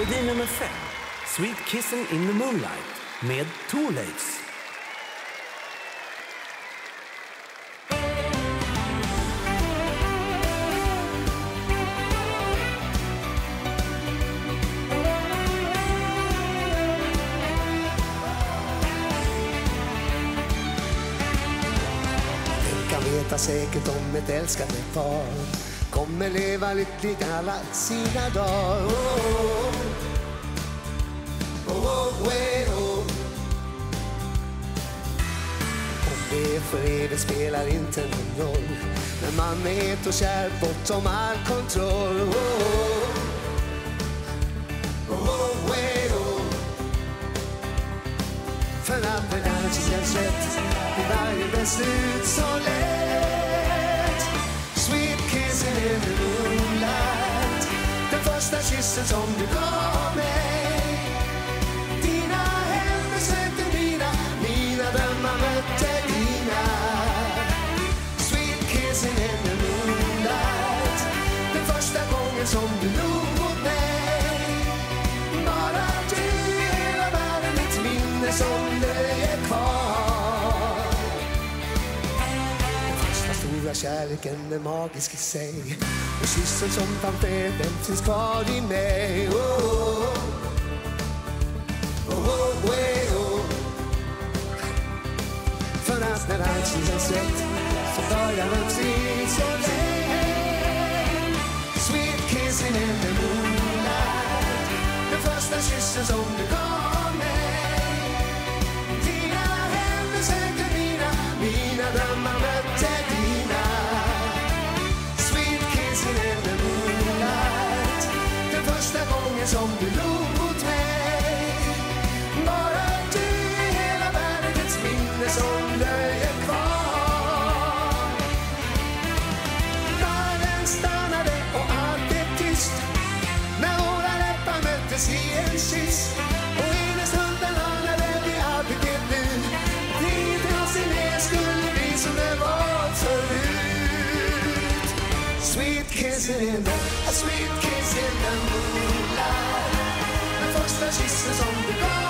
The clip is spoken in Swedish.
Melodi nummer 5. Sweet Kissing in the Moonlight med Thorleifs. Veta säkert om ett älskande par kommer leva lyckliga alla sina dagar. Om det för evigt spelar inte någon roll, när man är het och kär bortom all kontroll. För att det där känns rätt i varje beslut så lätt. Sweet kissing in the moonlight, den första kyssen som du gav mig. Dina händer sökte mina drömmar mötte dina. Sweet kissing in the moonlight, den första gången som du log mot mig. Bara du i hela världen, mitt minne som löje kvar. Stora kärleken är magisk i sig, och kyssen som fann fred, den finns kvar i mig. För att när allt känns rätt så börjar man se så lätt. Sweet kissing in the moonlight, den första kyssen som du gav mig. Dina händer sökte mina drömmar mötte dina. Sweet kissing in the moonlight, den första gången som du log mot mig. Bara du i hela världen, ett minne som löje kvar. Världen stannade och allt blev tyst när våra läppar möttes i en kyss. Och i den stunden anade vi aldrig det nu. Skulle bli som det var förut. Sweet kissing in the, a sweet kiss in the moonlight, den första kyssen som du gav.